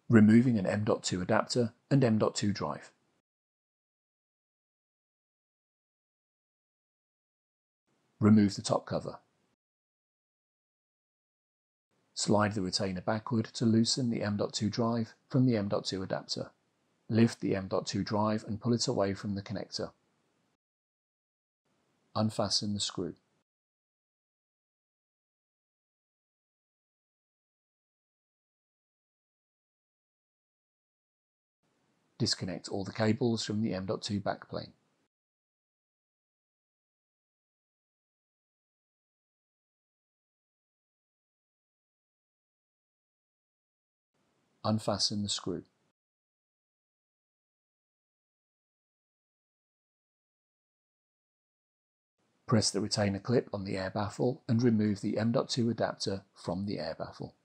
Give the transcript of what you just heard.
Removing an M.2 adapter and M.2 drive. Remove the top cover. Slide the retainer backward to loosen the M.2 drive from the M.2 adapter. Lift the M.2 drive and pull it away from the connector. Unfasten the screw. Disconnect all the cables from the M.2 backplane. Unfasten the screw. Press the retainer clip on the air baffle and remove the M.2 adapter from the air baffle.